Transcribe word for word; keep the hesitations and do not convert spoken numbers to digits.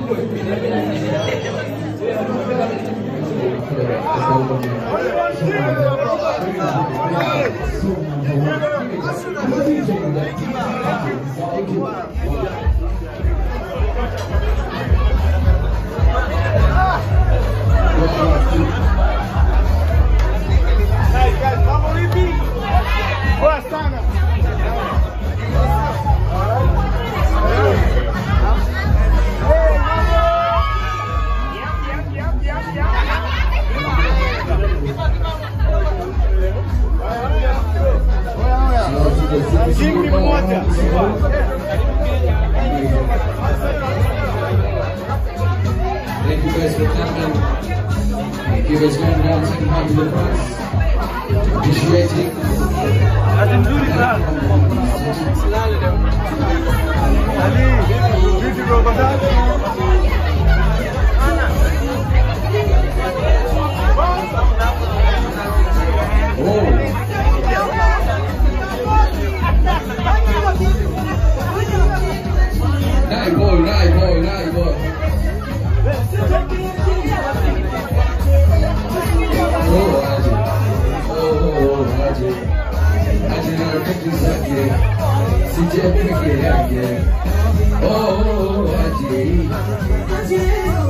Thank you guys for coming. Thank you guys for coming down to the front. Appreciating. I didn't do this now. Ali, did you go back? Oh. Nice boy, nice boy, nice boy. Oh, Haji. Oh, Haji. Haji, now pick this up, yeah. C J, pick it up, yeah. Oh, Haji.